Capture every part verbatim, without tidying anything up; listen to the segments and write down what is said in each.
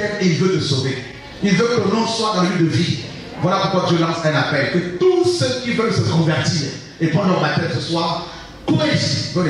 t'aime et il veut te sauver. Il veut que ton nom soit dans l'huile de vie. Voilà pourquoi Dieu lance un appel. Que tous ceux qui veulent se convertir et prendre leur baptême ce soir, courez ici. Venez.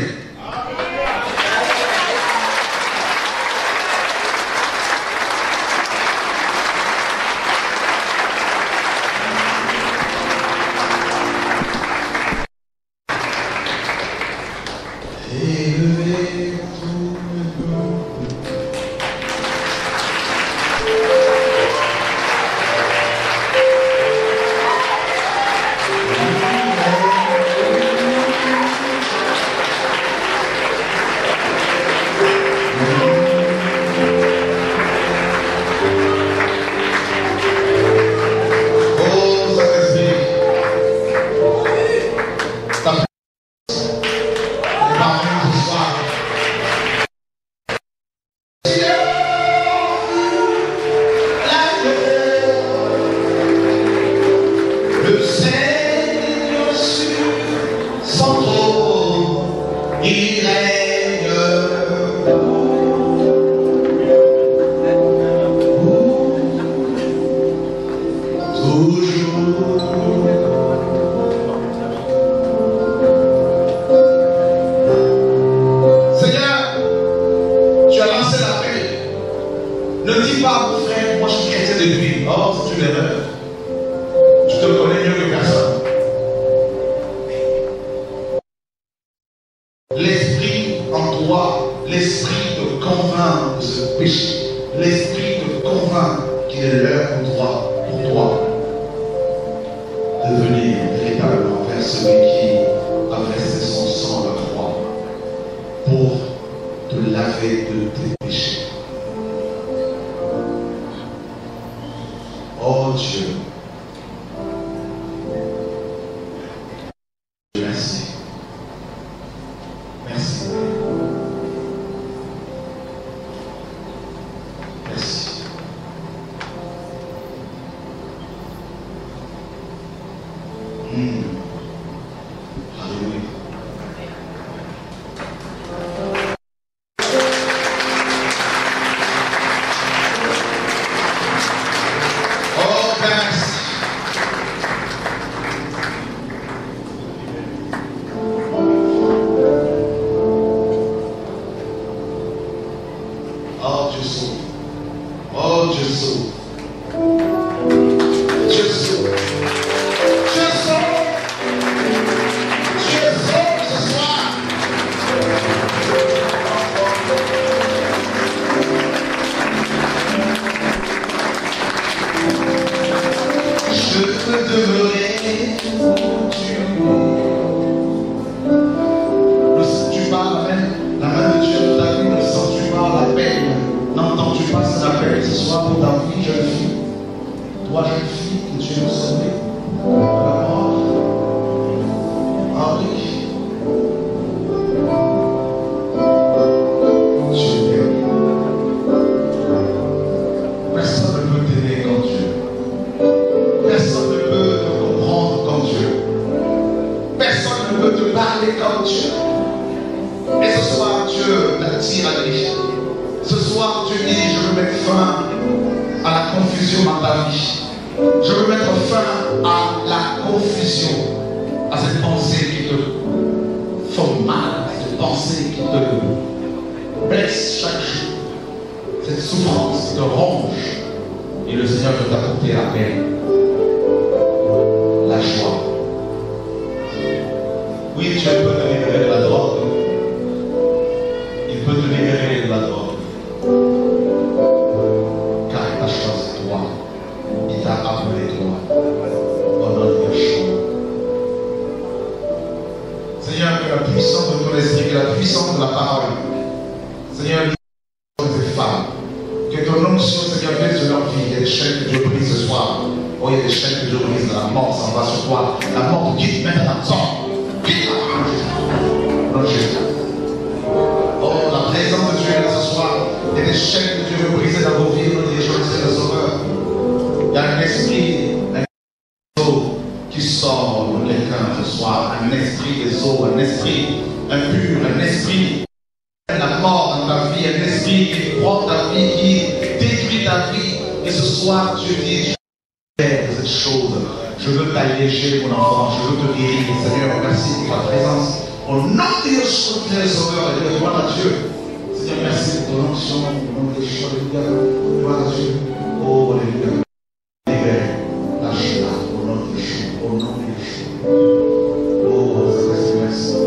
La mort dans ta vie, un esprit qui prend ta vie, qui détruit ta vie. Et ce soir, Dieu dit, je vais faire cette chose. Je veux t'alléger, mon enfant. Je veux te guérir. Seigneur, merci pour ta présence. Au nom de Dieu, Dieu Sauveur, et gloire à Dieu. Seigneur, merci pour ton onction. Au nom de Dieu, alléluia. Gloire à Dieu. Oh, alléluia. Libère. Lâche-la. Au nom de Dieu. Au nom de Dieu. Oh, merci.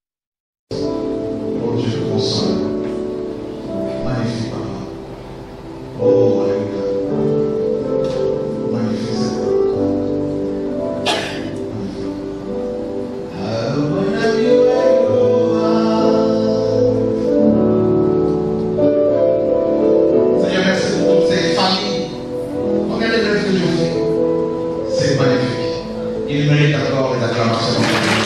Oh, Dieu te console. Magnifique, papa. Oh, alléluia. Magnifique, Seigneur. Seigneur, merci pour toutes ces familles. Regardez le que Dieu fait. C'est magnifique. Il mérite encore les acclamations.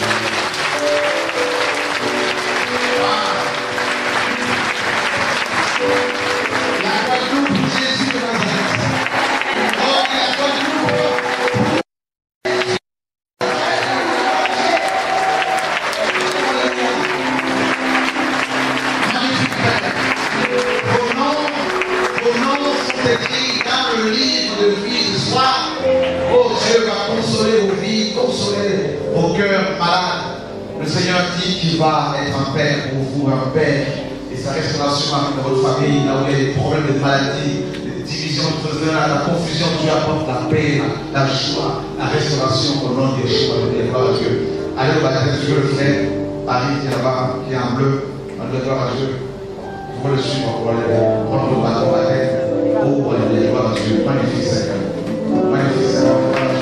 Va être un père pour vous, un père, et sa restauration avec votre famille, là où il y a des problèmes de maladie, des divisions, la confusion, Dieu apporte la paix, la, la joie, la restauration au nom de Yeshua, de gloire à Dieu. Allez au baptême, Dieu le frère, Paris qui est là-bas, qui est en bleu, de gloire à Dieu. Vous pouvez le suivre pour aller prendre le bâton à la tête. Oh, alléluia, gloire à Dieu. Magnifique Seigneur. Magnifique Seigneur.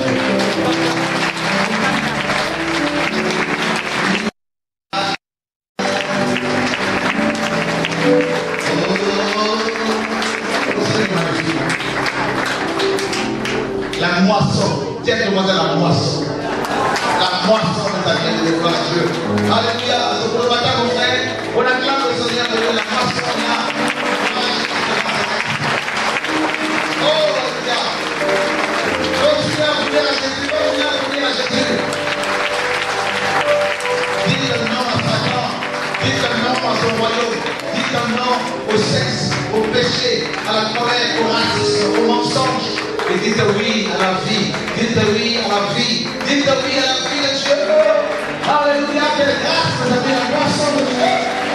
La moisson, tiens demoiselle la moisson. La moisson de ta vie de gloire à Dieu. Alléluia. Pour le matin, mon frère, on acclame le Seigneur de la moisson là. Oh, alléluia. Continue à venir à Jésus. Continue à venir à Jésus. Dites un nom à Satan. Dites un nom à son royaume. Dites un nom au sexe, au péché, à la colère, au racisme, au mensonge. Et dites oui à la vie. Dites oui à la vie. Dites oui à la vie de Dieu. Alléluia. Quelle grâce, mes amis, la moisson de Dieu.